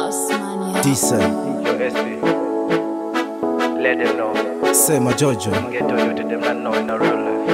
Osmania. Decent. Yo, SP. Let them know. Say my Jojo. Get to you to them that know in the real life.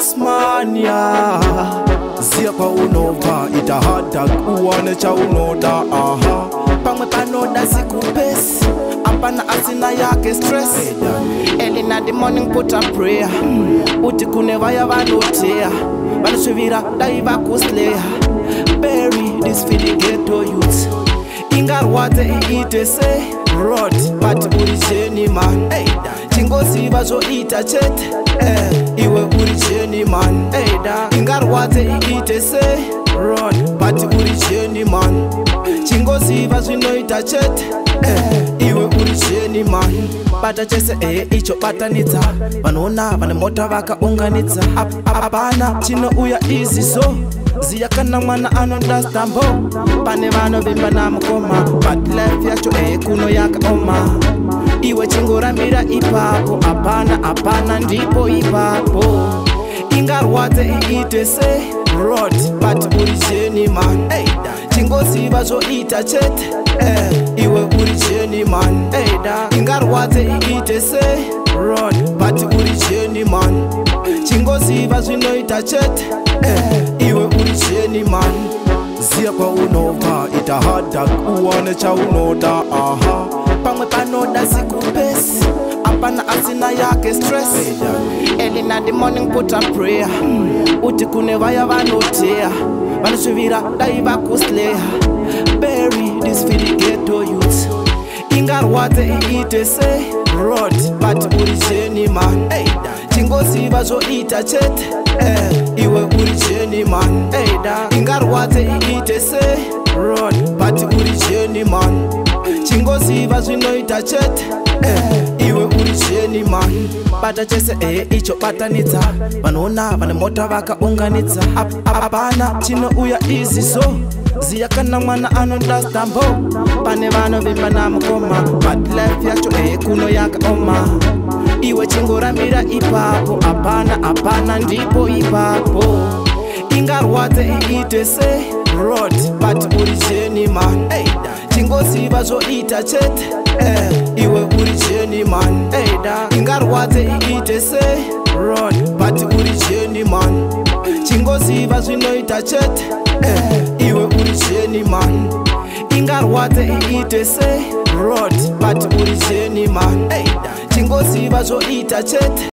Osmania. Ziapa unova ita hot dog uone cha unoda aha. Pangwe panoda sikupesi apana asina yake stress. Early in the morning put a prayer. Uti kunevaya vanotea vanasvivira daiva kuslaya. Bury this for the ghetto youth. Ingarwadze iite se road but uri cheni man. Chingosiva zvoita chete iwe uri cheni man. Ingarwadze iite se road but uri cheni man. Chingosiva zvinoita chete iwe uri cheni man. Bata chese icho batanidza vanona vane mota vakaunganidza apana chinouya easy so ziya kana mwana anoda stambo pane vanovimba namukoma but life yacho kuno yakaoma. Iwe chingorambira ipapo apana ndipo ipapo. Ingarwadze iite se road but uri cheni man. Chingosiva zvoita chete iwe uri cheni man. Ingarwadze iite se road but uri cheni man. Chingosiva zvinoita chete iwe uri cheni man. Ziya kwa unova ita hot dog uone cha unoda aha. Pangwe panoda sikupesi apana asina yake stress. Early in the morning put a prayer. Uti kunevaya vanotea vanasvivira daiva kuslaya. Bury this for the ghetto youth. Ingarwadze iite se road but uri cheni man. Chingosiva zvoita chete iwe uri cheni man. Ingarwadze iite se road but uri cheni man. Chingosiva zvinoita chete iwe uri cheni man. Bata chese icho batanidza vanona vane mota vakaunganidza apana chinouya easy so ziya kana mwana anoda stambo pane vanovimba namukoma but life yacho kuno yakaoma. Iwe chingorambira ipapo apana ndipo ipapo. Ingarwadze iite se road but uri cheni man. Chingosiva zvoita chete iwe uri cheni man. Ingarwadze iite se road but uri cheni man. Chingosiva zvinoita chete iwe uri cheni man. Ingarwadze iite se road but uri cheni man. Chingosiva zvoita chete